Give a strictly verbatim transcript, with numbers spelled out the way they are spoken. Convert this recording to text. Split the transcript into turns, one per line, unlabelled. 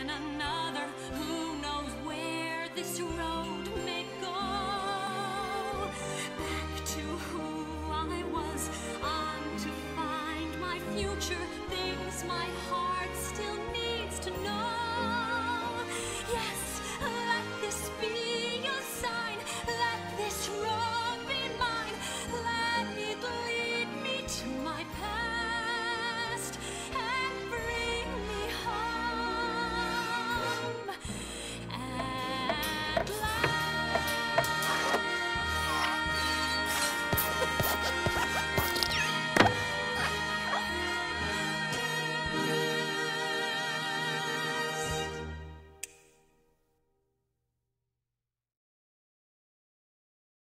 then another. Who knows where this road may go? Back to who I was, on to find my future, things my heart